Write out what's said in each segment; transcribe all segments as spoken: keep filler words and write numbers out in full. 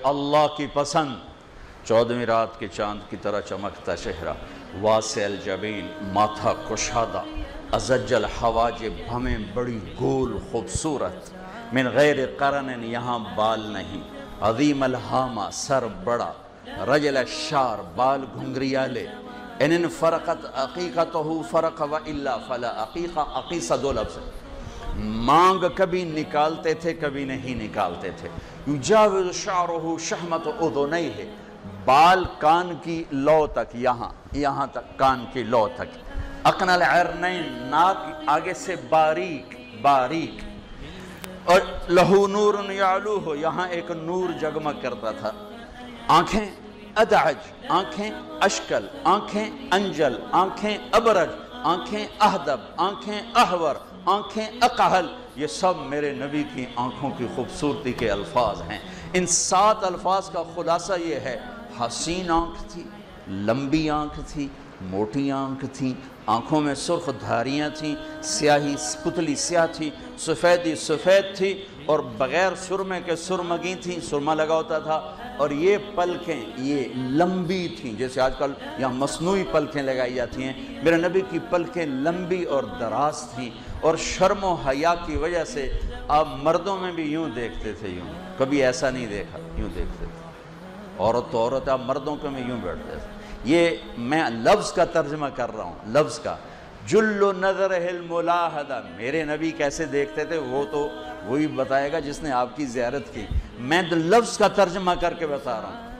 اللہ کی پسند، چودہویں رات کے چاند کی طرح چمکتا چہرہ، واسع الجبین ماتھا کشادہ، ازج الحواجب ہمیں بڑی گول خوبصورت، من غیر قرن یہاں بال نہیں، عظیم الہامہ سر بڑا، رجل الشار بال گھنگریالے، ان انفرقت عقیقتہ فرق و الا فلا عقیقہ، عقیصہ دو لفظ ہے، مانگ کبھی نکالتے تھے کبھی نہیں نکالتے تھے، یجاوز شعرہ شحمت اذنیہ بال کان کی لو تک، یہاں یہاں تک کان کی لو تک، اقن العرنین ناک آگے سے باریک باریک، اور لہو نور یعلوہ یہاں ایک نور جگمگ کرتا تھا، آنکھیں ادعج آنکھیں اشکل آنکھیں انجل آنکھیں ابرج آنکھیں اہدب آنکھیں احور آنکھیں اقحل، یہ سب میرے نبی کی آنکھوں کی خوبصورتی کے الفاظ ہیں۔ ان سات الفاظ کا خلاصہ یہ ہے، حسین آنکھ تھی، لمبی آنکھ تھی، موٹی آنکھ تھی، آنکھوں میں سرخ دھاریاں تھیں، سیاہی پتلی سیاہ تھی، سفیدی سفید تھی، اور بغیر سرمے کے سرمگی تھیں، سرمہ لگا ہوتا تھا، اور یہ پلکیں یہ لمبی تھیں، جیسے آج کل یہاں مصنوعی پلکیں لگائی جاتی ہیں، میرے نبی کی پلکیں لمبی اور دراز تھیں، اور شرم و حیا کی وجہ سے آپ مردوں میں بھی یوں دیکھتے تھے، یوں کبھی ایسا نہیں دیکھا، یوں دیکھتے تھے، عورت تو عورت آپ مردوں کے میں یوں بیٹھتے تھے۔ یہ میں لفظ کا ترجمہ کر رہا ہوں، لفظ کا، جل نظر الملاحدہ میرے نبی کیسے دیکھتے تھے وہ تو وہی بتائے گا جس نے آپ کی زیارت کی، میں تو لفظ کا ترجمہ کر کے بتا رہا ہوں۔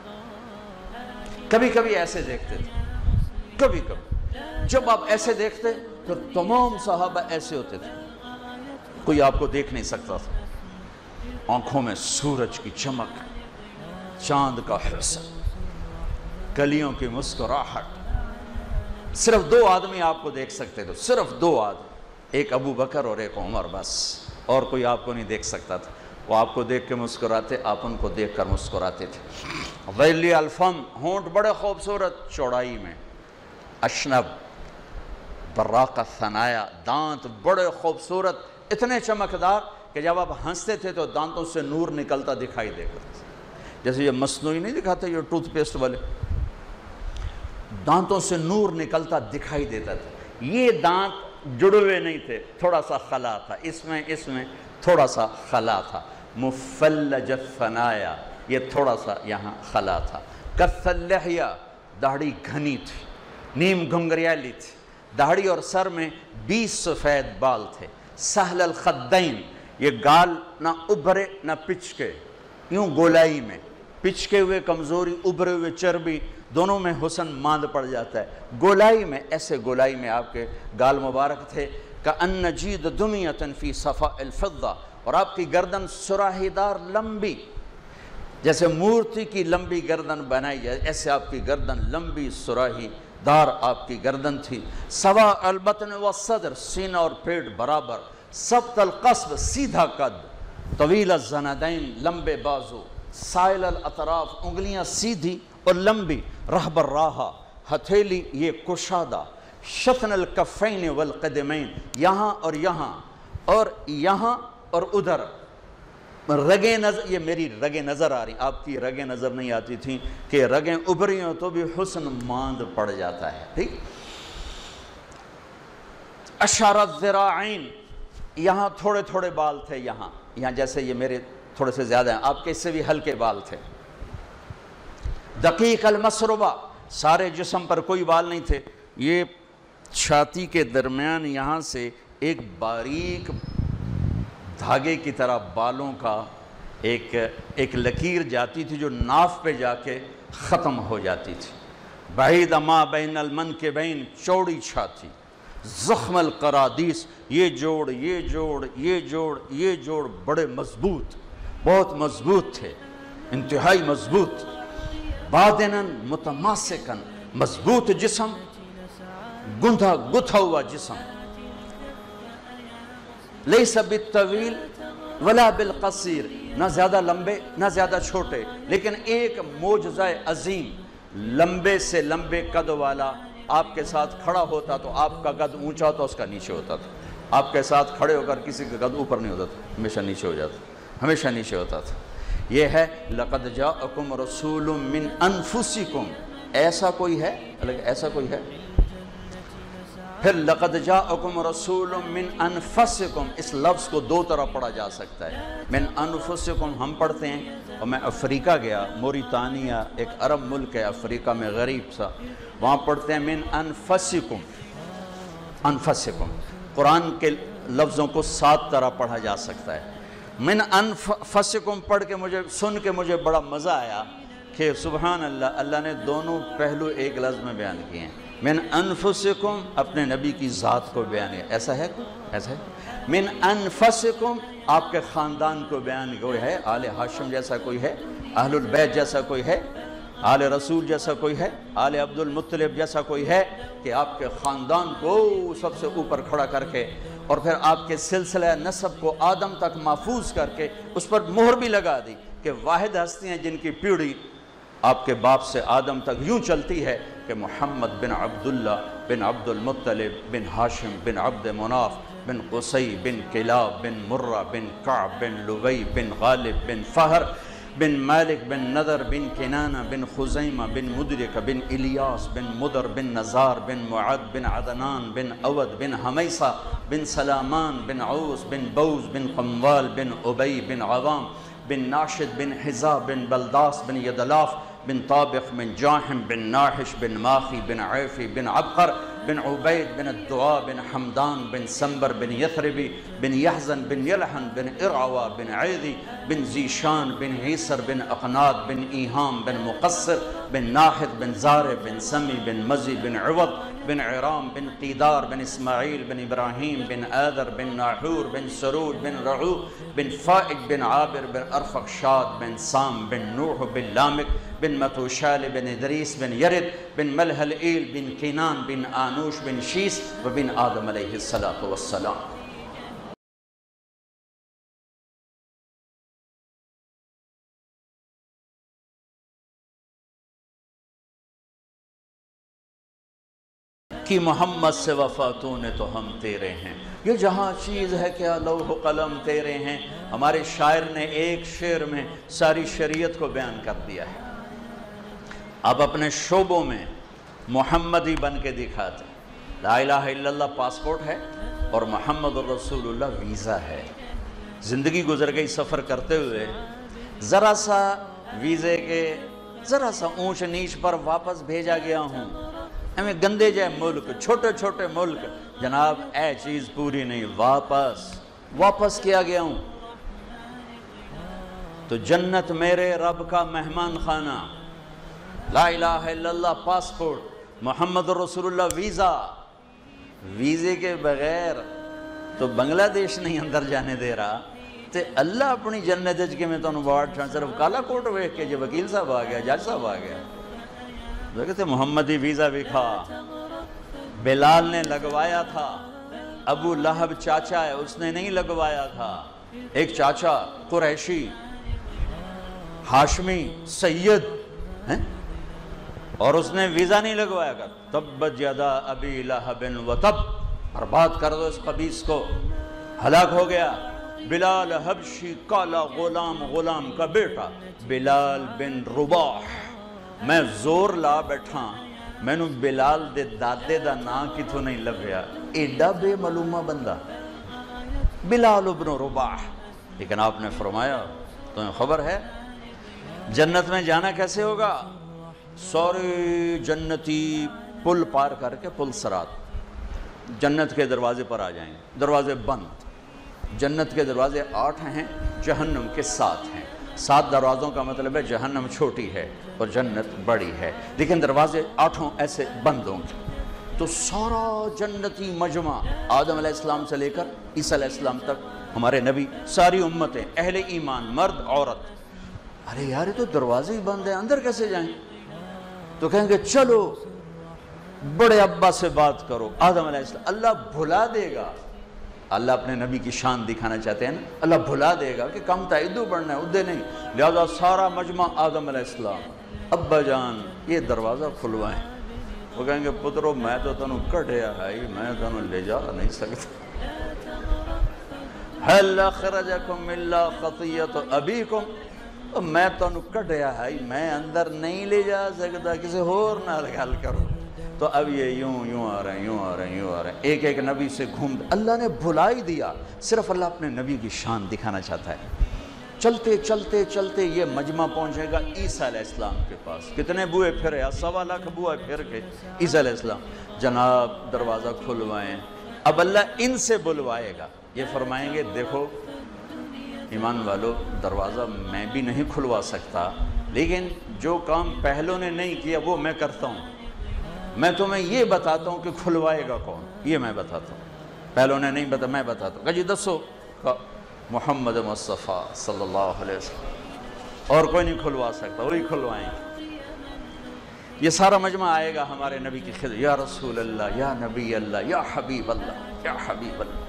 کبھی کبھی ایسے دیکھتے تھے، کبھی کبھی جب آپ ایسے دیکھتے تو تمام صحابہ ایسے ہوتے تھے، کوئی آپ کو دیکھ نہیں سکتا تھا، آنکھوں میں سورج کی چمک، چاند کا حسن، کلیوں کی مسکراہٹ، صرف دو آدمی آپ کو دیکھ سکتے تھے، صرف دو آدمی، ایک ابو بکر اور ایک عمر، بس، اور کوئی آپ کو نہیں دیکھ سکتا تھا، وہ آپ کو دیکھ کے مسکراتے، آپ ان کو دیکھ کر مسکراتے تھے۔ ذیلی الفم ہونٹ بڑے خوبصورت چوڑائی میں، اشنب براق الثنایا دانت بڑے خوبصورت، اتنے چمکدار کہ جب آپ ہنستے تھے تو دانتوں سے نور نکلتا دکھائی دے گا، جیسے یہ مصنوعی نہیں دکھاتے یہ ٹوتھ پیسٹ والے، دانتوں سے نور نکلتا دکھائی دیتا تھا۔ یہ دانت جڑے ہوئے نہیں تھے، تھوڑا سا خلا تھا، اس میں اس میں تھوڑا سا خلا تھا، مفلج الثنایا یہ تھوڑا سا یہاں خلا تھا، کث اللحیہ داڑھی گھنی تھی، نیم گھنگریالی تھی، داڑھی اور سر میں بیس سفید بال تھے، سہل الخدین یہ گال نہ ابھرے نہ پچکے، یوں گولائی میں، پچکے ہوئے کمزوری، ابھرے ہوئے چربی، دونوں میں حسن ماند پڑ جاتا ہے، گولائی میں، ایسے گولائی میں آپ کے گال مبارک تھے، کأن جید دمیۃ فی صفاء الفضہ، اور آپ کی گردن سراہی دار لمبی، جیسے مورتی کی لمبی گردن بنائی جائے ایسے آپ کی گردن لمبی سراہی دار آپ کی گردن تھی، سوا البطن والصدر سینہ اور پیٹ برابر، سبط القصب سیدھا قد، طویل الزندین لمبے بازو، سائل الاطراف انگلیاں سیدھی اور لمبی، رہب الراحہ ہتھیلی یہ کشادہ، شتن الکفین والقدمین یہاں اور یہاں اور یہاں اور ادھر، رگیں نظر، یہ میری رگیں نظر آ رہی، آپ کی رگیں نظر نہیں آتی تھیں کہ رگیں ابھری ہوں تو بھی حسن ماند پڑ جاتا ہے، ٹھیک۔ اشارت ذراعین یہاں تھوڑے تھوڑے بال تھے، یہاں یہاں جیسے یہ میرے تھوڑے سے زیادہ ہیں، آپ کے اس سے بھی ہلکے بال تھے، دقیق المسربہ سارے جسم پر کوئی بال نہیں تھے، یہ چھاتی کے درمیان یہاں سے ایک باریک دھاگے کی طرح بالوں کا ایک ایک لکیر جاتی تھی جو ناف پہ جا کے ختم ہو جاتی تھی، بعید ما بین المنکبین چوڑی چھاتی، زخم القرادیس یہ جوڑ یہ جوڑ یہ جوڑ یہ جوڑ بڑے مضبوط، بہت مضبوط تھے، انتہائی مضبوط، بادناً متماسکاً مضبوط جسم، گندھا گتھا ہوا جسم، لیس بالطویل ولا بالقصیر نہ زیادہ لمبے نہ زیادہ چھوٹے، لیکن ایک معجزہ عظیم، لمبے سے لمبے قد والا آپ کے ساتھ کھڑا ہوتا تو آپ کا قد اونچا ہوتا اس کا نیچے ہوتا تھا، آپ کے ساتھ کھڑے ہو کر کسی کا قد اوپر نہیں ہوتا تھا، ہمیشہ نیچے ہو جاتا، ہمیشہ نیچے ہوتا تھا، یہ ہے لقد جاءکم رسول من انفسکم، ایسا کوئی ہے؟ ایسا کوئی ہے؟ پھر لقد جاءکم رسول من انفسکم، اس لفظ کو دو طرح پڑھا جا سکتا ہے۔ من انفسکم ہم پڑھتے ہیں، اور میں افریقہ گیا، موریتانیہ ایک عرب ملک ہے افریقہ میں غریب سا، وہاں پڑھتے ہیں من انفسکم، انفسکم۔ قرآن کے لفظوں کو سات طرح پڑھا جا سکتا ہے۔ من انفسکم پڑھ کے مجھے سن کے مجھے بڑا مزہ آیا کہ سبحان اللہ، اللہ نے دونوں پہلو ایک لفظ میں بیان کیے ہیں۔ من انفسکم اپنے نبی کی ذات کو بیان ہے، ایسا ہے کوئی؟ ایسا ہے؟ من انفسکم آپ کے خاندان کو بیان کوئی ہے؟ آل ہاشم جیسا کوئی ہے؟ اہل البیت جیسا کوئی ہے؟ آل رسول جیسا کوئی ہے؟ آل عبد المطلب جیسا کوئی ہے کہ آپ کے خاندان کو سب سے اوپر کھڑا کر کے اور پھر آپ کے سلسلہ نسب کو آدم تک محفوظ کر کے اس پر مہر بھی لگا دی کہ واحد ہستی ہیں جن کی پیڑھی آپ کے باپ سے آدم تک یوں چلتی ہے کہ محمد بن عبداللہ بن عبد المطلب بن ہاشم بن عبد مناف بن قصی بن کلاب بن مرہ بن کعب بن لبی بن غالب بن فہر بن مالک بن نذر بن کنانہ بن خزیمہ بن مدرک بن الیاس بن مدر بن نزار بن معد بن عدنان بن اود بن حمیسہ بن سلامان بن عوس بن بوز بن قموال بن عبی بن عوام بن ناشد بن حزا بن بلداس بن یدلاف بن طابق بن جاحم بن ناحش بن ماخی بن عیفی بن عبقر بن عبید بن الدعاء بن حمدان بن سنبر بن یثربی بن یحزن بن یلحن بن ارعوا بن عیدی بن زیشان بن عیسر بن اقناد بن ایہام بن مقصر بن ناحد بن زارع بن سمی بن مزی بن عوض بن عرام بن قیدار بن اسماعیل بن ابراہیم بن آدر بن ناحور بن سرود بن رعو بن فائق بن عابر بن ارفقشاد بن سام بن نوح بن لامک بن متوشال بن ادریس بن یرد بن ملحلئیل بن کینان بن آنوش بن شیس و بن آدم علیہ السلام۔ کہ محمد سے وفاتوں نے تو ہم تیرے ہیں، یہ جہاں چیز ہے کیا لوح قلم تیرے ہیں۔ ہمارے شاعر نے ایک شعر میں ساری شریعت کو بیان کر دیا ہے۔ اب اپنے شعبوں میں محمدی بن کے دکھاتے ہیں۔ لا الہ الا اللہ پاسپورٹ ہے اور محمد الرسول اللہ ویزا ہے۔ زندگی گزر گئی سفر کرتے ہوئے، ذرا سا ویزے کے ذرا سا اونچ نیچ پر واپس بھیجا گیا ہوں۔ ہمیں گندے جائے ملک، چھوٹے چھوٹے ملک، جناب اے چیز پوری نہیں، واپس واپس کیا گیا ہوں۔ تو جنت میرے رب کا مہمان خانہ، لا الہ الا اللہ پاسپورٹ، محمد رسول اللہ ویزا۔ ویزے کے بغیر تو بنگلہ دیش نہیں اندر جانے دے رہا، تے اللہ اپنی جنت کے میں تو انوارڈ چھان صرف کالا کوٹ ویک کے جو وکیل صاحب آ گیا، جج صاحب آ گیا، جو کہتے محمدی ویزا بھی کھا۔ بلال نے لگوایا تھا، ابو لہب چاچا ہے اس نے نہیں لگوایا تھا۔ ایک چاچا قریشی ہاشمی سید ہیں اور اس نے ویزا نہیں لگوایا کر، تبت یدا ابی لہب و تب، برباد کر دو اس خبیث کو، ہلاک ہو گیا۔ بلال حبشی کالا غلام، غلام کا بیٹا بلال بن رباح، میں زور لا بیٹھا، میں نو بلال دے دادے دا نا کی تو نہیں لبھیا، ایڈا بے معلومہ بندہ بلال ابن رباح۔ لیکن آپ نے فرمایا تمہیں خبر ہے جنت میں جانا کیسے ہوگا؟ سورے جنتی پل پار کر کے پل صراط جنت کے دروازے پر آ جائیں گے، دروازے بند۔ جنت کے دروازے آٹھ ہیں، جہنم کے سات ہیں۔ سات دروازوں کا مطلب ہے جہنم چھوٹی ہے اور جنت بڑی ہے، لیکن دروازے آٹھوں ایسے بند ہوں گے۔ تو سارا جنتی مجمع آدم علیہ السلام سے لے کر عیسیٰ علیہ السلام تک، ہمارے نبی، ساری امتیں، اہل ایمان، مرد عورت، ارے یار یہ تو دروازے ہی بند ہیں، اندر کیسے جائیں؟ تو کہیں گے چلو بڑے ابا سے بات کرو، آدم علیہ السلام۔ اللہ بھلا دے گا، اللہ اپنے نبی کی شان دکھانا چاہتے ہیں نا، اللہ بھلا دے گا کہ کم تھا ادو بڑھنا ہے ادھے نہیں، لہذا سارا مجمع آدم علیہ السلام، ابا جان یہ دروازہ کھلوائیں۔ وہ کہیں گے پترو میں تو تنوں کٹیا ہے، میں تنوں لے جا نہیں سکتا۔ هل اخرجکم الا خطیۃ ابیکم، میں تانوں کڈیا ہے میں اندر نہیں لے جا سکتا کسی اور نال گل کرو. تو اب یہ یوں یوں آ رہے ہیں یوں آ رہے ہیں یوں آ رہے ہیں ایک ایک نبی سے گھوم. اللہ نے بھلا ہی دیا, صرف اللہ اپنے نبی کی شان دکھانا چاہتا ہے. چلتے چلتے چلتے یہ مجمع پہنچے گا عیسیٰ علیہ السلام کے پاس. کتنے بوئے پھرے, سوا لاکھ بوئے پھر کے عیسیٰ علیہ السلام. جناب دروازہ کھلوائیں. اب اللہ ان سے بلوائے گا, یہ فرمائیں گے دیکھو ایمان والو دروازہ میں بھی نہیں کھلوا سکتا, لیکن جو کام پہلوں نے نہیں کیا وہ میں کرتا ہوں. میں تمہیں یہ بتاتا ہوں کہ کھلوائے گا کون, یہ میں بتاتا ہوں. پہلوں نے نہیں بتا, میں بتاتا ہوں. کہ جی دسو, محمد مصطفیٰ صلی اللہ علیہ وسلم, اور کوئی نہیں کھلوا سکتا, وہی کھلوائیں گے. یہ سارا مجمع آئے گا ہمارے نبی کی خدمت, یا رسول اللہ, یا نبی اللہ, یا حبیب اللہ, یا حبیب اللہ.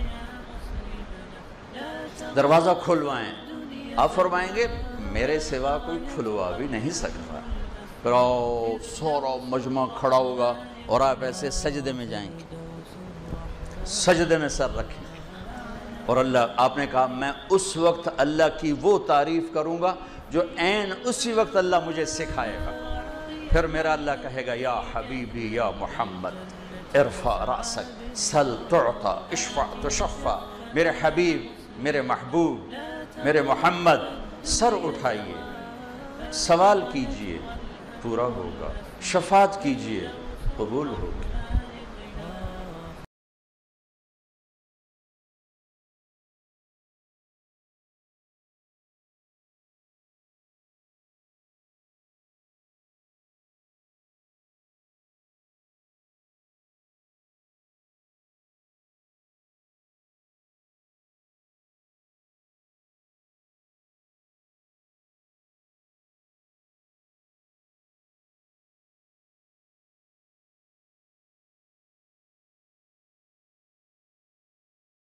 دروازہ کھلوائیں. آپ فرمائیں گے میرے سوا کوئی کھلوا بھی نہیں سکتا. پھر آؤ سورا مجمع کھڑا ہوگا اور آپ ایسے سجدے میں جائیں گے, سجدے میں سر رکھیں گے. اور اللہ, آپ نے کہا میں اس وقت اللہ کی وہ تعریف کروں گا جو عین اسی وقت اللہ مجھے سکھائے گا. پھر میرا اللہ کہے گا یا حبیبی یا محمد ارفع راسک سل تعطا اشفع تشفع. میرے حبیب, میرے محبوب, میرے محمد, سر اٹھائیے, سوال کیجئے, پورا ہوگا. شفاعت کیجئے, قبول ہوگا.